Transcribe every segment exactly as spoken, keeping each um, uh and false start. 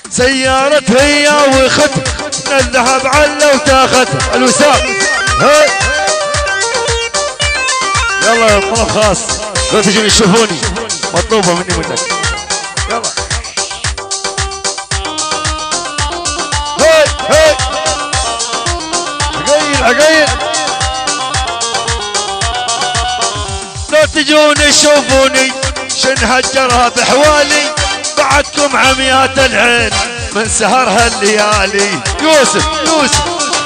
سيارة هي وخت من الذهب عله وتاخت الوسام. يلا يا طلب خاص لو تجون تشوفوني مطلوبة مني منك. يلا هاي هاي عقيل عقيل لو تجون تشوفوني شنهجرها بحوالي بعدكم عميات العين من سهرها الليالي. يوسف يوسف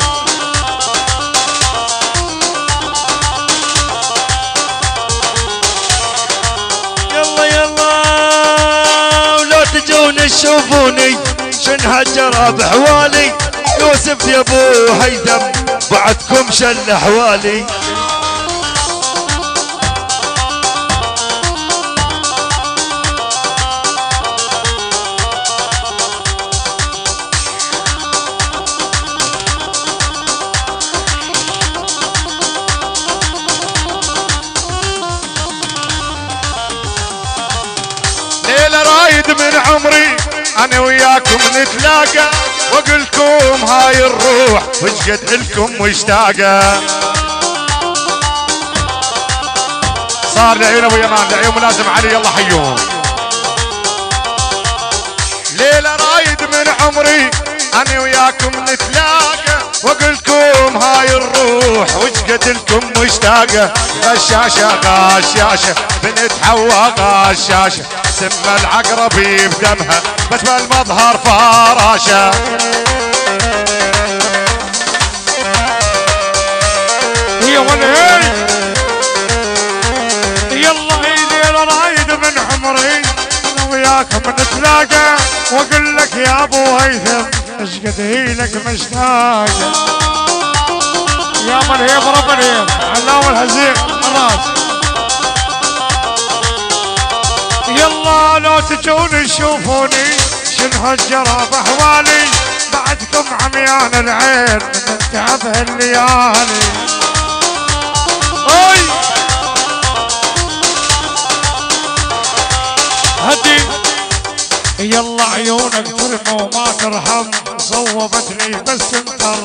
يلا يلا ولو تجون تشوفوني شنهجرها بحوالي. يوسف يا ابو هيثم بعدكم شل حوالي. من عمري انا وياكم نتلاقى واقولكم هاي الروح وش قد لكم مشتاقه. صار لعيون ابو يمان لعيون ملازم علي يلا حيوهم. ليله رايد من عمري انا وياكم نتلاقى واقولكم هاي الروح وش قد لكم مشتاقه. غشاشه غشاشه بنت حوا غشاشه سم العقرب بدمها بس بالمظهر فراشه. هي والهي يلا هي رايد من عمري انا وياكم نتلاقى واقول لك يا ابو هيثم ايش قد هي لك مشتاقه. يا من هي ضرب الهيم علام الهزيم الراس. يلا لو تجون تشوفوني شنهجرها بحوالي بعدكم عميان العين من تعب الليالي. اي هدي يلا عيونك ترمى وما ترحم صوبتني بس انتر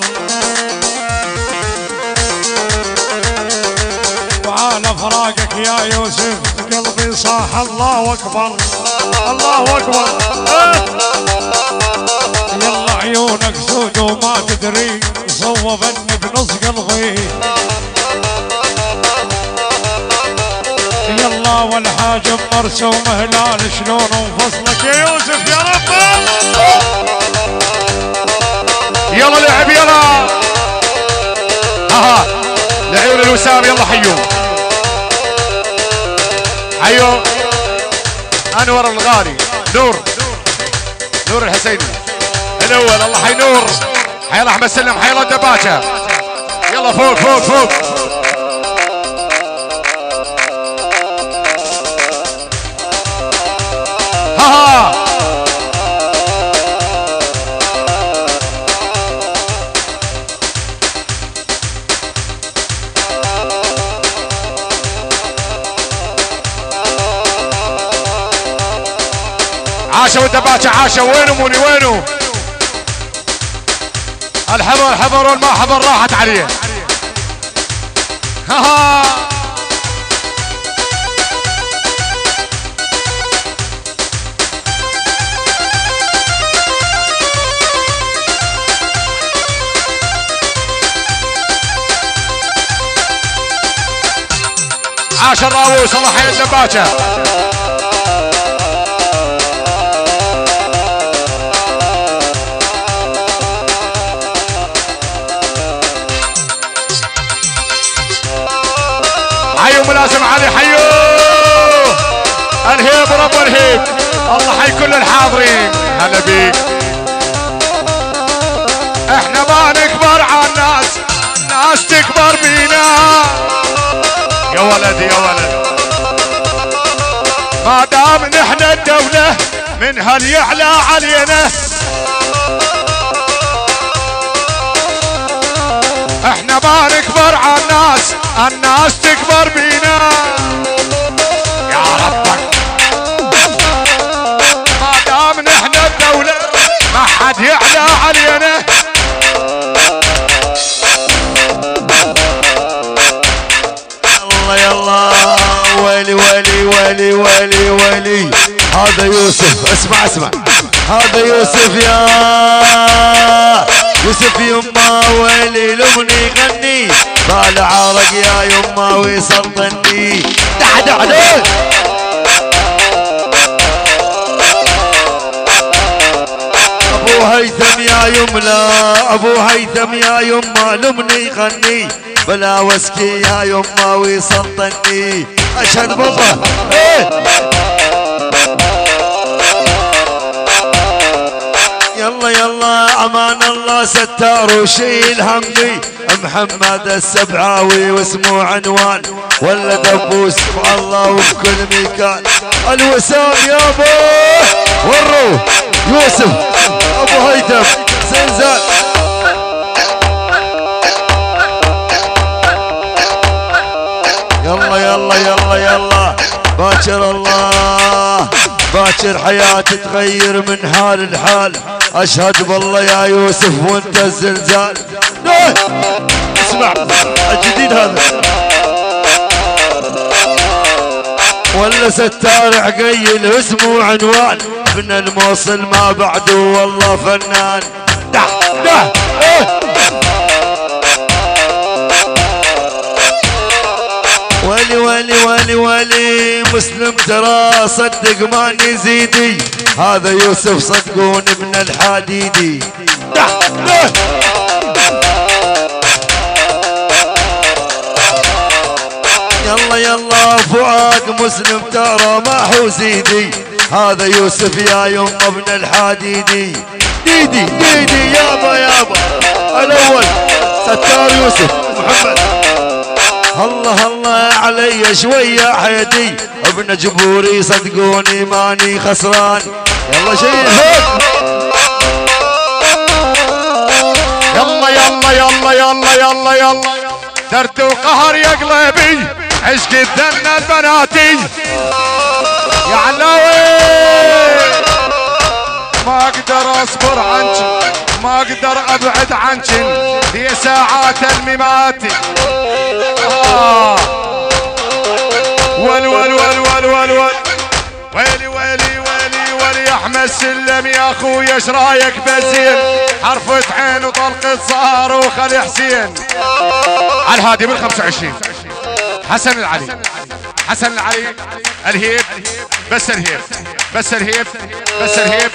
وعلى فراقك يا يوسف قلبي صاح الله اكبر الله اكبر. يلا عيونك سود وما تدري صوبني بنص قلبي. يلا والحاجب مرسوم هلال شلون انفصلك يا يوسف يا رب. يلا لعب يلا ها لعيون الوسام يلا حيوم حيو انور الغالي نور نور الحسيني الاول الله حي نور حي الله احمد سلم حي الله الدباشه. يلا فوق فوق فوق ها ها عاشوا والدباشه عاشوا. وينو موني وينو الحضر حضر والما حضر راحت عليه. ها ها عاش الراووس الله حي الدباشه. حيو ملازم علي حيو الهيب رب الهيب الله حي كل الحاضرين. هلا بيك احنا ما نكبر على الناس الناس تكبر بينا. يا ولد يا ولد ما دام نحن الدولة من هل يعلى علينا. احنا ما نكبر على الناس الناس تكبر بينا. يا ربك ما دام نحن الدولة هذا يوسف اسمع اسمع هذا يوسف يا يوسف يما ويلي لمني يغني بالعرق يا يما ويسلطني دح دح دح ابو هيثم يا يملا ابو هيثم يا يما لمني يغني بلا وسكي يا يما ويسلطني اشهد بالله ايه يلا يلا امان الله ستار وشيل همي محمد السبعاوي واسمه عنوان ولا دبوس الله وبكل مكان الوسام يابا وروا يوسف ابو هيثم زنزان يلا يلا يلا يلا باكر الله باكر حياتي تغير من حال لحال اشهد بالله يا يوسف وانت الزلزال اسمع الجديد هذا ولا ستار عقيل اسمه عنوان ابن الموصل ما بعده والله فنان دح دح اه ولي ولي ولي ولي مسلم ترى صدق ما نزيدي هذا يوسف صدقون ابن الحديدي دح دح يلا يلا فؤاد مسلم ترى ما حوزيدي هذا يوسف يا يوم ابن الحديدي ديدي ديدي يابا يابا الاول ستار يوسف محمد الله الله علي شوية حيدي ابن جبوري صدقوني ماني خسران يلا شيء يلا يلا يلا يلا يلا يلا درد وقهر يا قلبي عشق الدن البناتي يا علاوي ما اقدر اصبر عنك ما اقدر ابعد عنك هي ساعات المماتي آه. ول ول ول ول ول ول ويلي ويلي ويلي ويلي احمد سلم يا اخوي ايش رايك بزين حرفة عين وطلقة صار وخلي حسين على الهادي بال خمسة وعشرين حسن العلي حسن العلي الهيب بس الهيب بس الهيب بس الهيب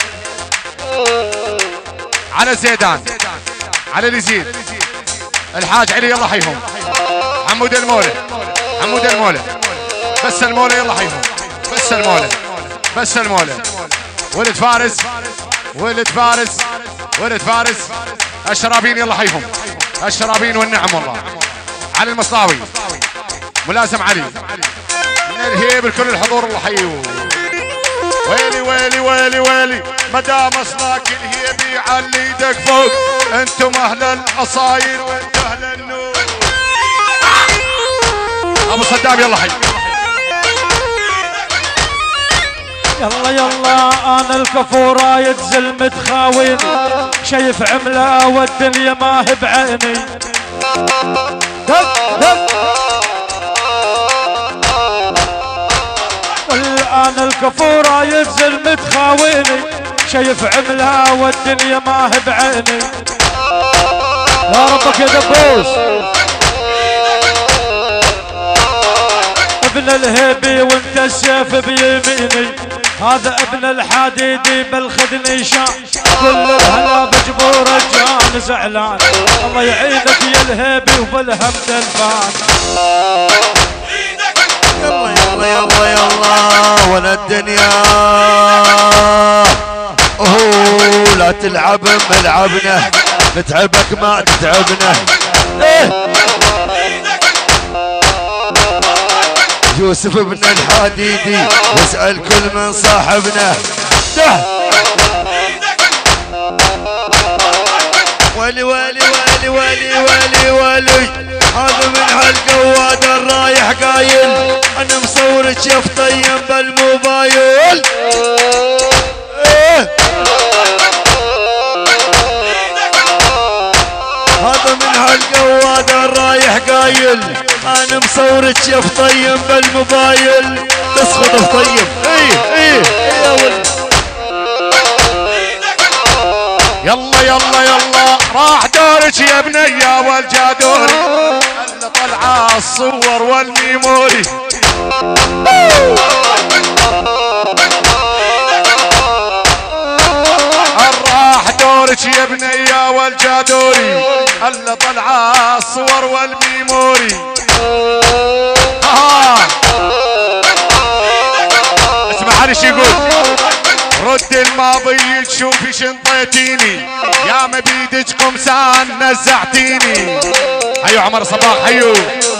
على زيدان على اليزيد الحاج علي يلا حيهم حمود المولى حمود المولى بس المولى يلا حيهم بس المولى بس المولى ولد فارس ولد فارس ولد فارس الشرابين يلا حيهم الشرابين والنعم والله علي المصلاوي ملازم علي من الهيب لكل الحضور الله حيوه ويلي ويلي ويلي ويلي مدام اصلاك الهيبي علي ايدك فوق انتم اهل الاصاير وانتم اهل النور ابو صدام يلا حي يلا يلا انا الكفورة يتزل متخاويني شايف عملة والدنيا ما هي بعيني دق دق والآن الكفورة يتزل متخاويني شايف عملة والدنيا ما هي بعيني يا ربك يا دبوس ابن الهيبي وانت السيف بيميني هذا ابن الحديدي بالخدني شان كل الهلا بجبور الجان زعلان الله يعينك يا الهيبي وبالهم تلفان يلا يلا يلا يلا ولا الدنيا اوه لا تلعب ملعبنا نتعبك ما تتعبنا إيه؟ يوسف ابن الحديدي واسأل كل من صاحبنا ده ولي ولي ولي ولي ولي ولي هذا من هالقواد الرايح قايل انا مصورك يا فطيم بالموبايل إيه؟ هذا من هالقواد الرايح قايل انا مصورك يا فطيم بالموبايل تسخط فطيم ايه ايه ولي يلا يلا يلا راح دورك يا بنية والجادوري اللي طلع الصور والميموري راح دورك يا بنية والجادوري اللي طلع الصور والميموري آه. اسمع هذا شو يقول رد الماضي تشوفي شنطيتيني يا ما بيدك قمصان نزعتيني. حيو عمر صباح حيو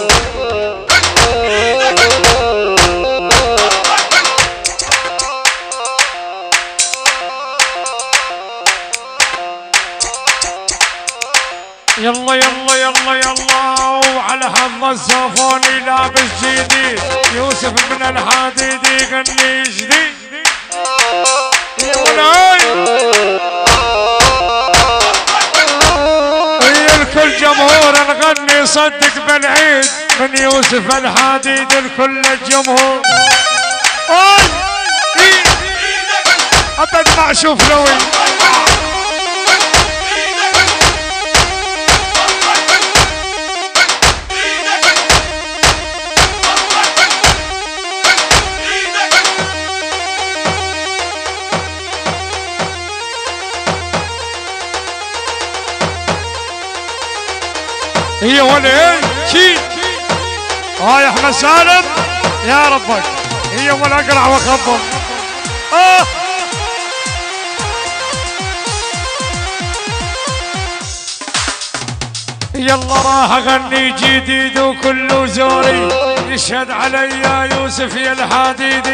يلا يلا يلا يلا وعلى حظ السوفوني لابس جديد يوسف من الحديدي غني جديد هي الكل جمهور نغني صدق بالعيد من يوسف الحديد الكل الجمهور ابد ما اشوف لوي هي ولا شي هاي احمد سالم يا ربك هي ولا اقرع واخبر اه يلا راح اغني جديد وكله زوري يشهد علي يا يوسف يا الحديدي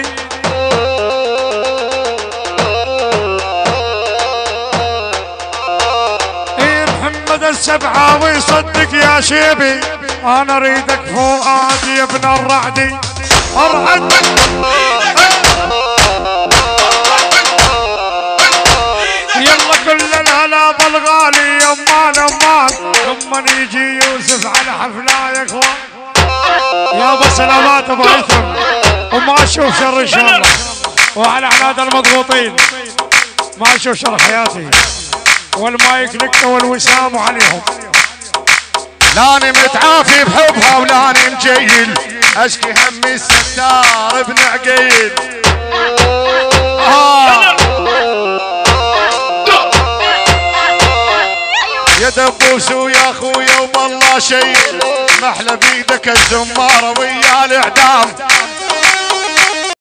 السبعة ويصدق يا شيبي انا اريدك فؤادي يا ابن الرعدي ارعد يلا كل الهلا بالغالي يمان امان لما يجي يوسف على حفله يا اخوان يابا سلامات ابو هيثم وما اشوف شر ان شاء الله وعلى عناد المضغوطين ما اشوف شر حياتي والمايك لك والوسام وعليهم لاني متعافي بحبها ولاني مجيل اشكي همي الستار ابن عقيل آه. يا دبوس ويا اخويا وبالله شيء محلى بيدك الزماره ويا الاعدام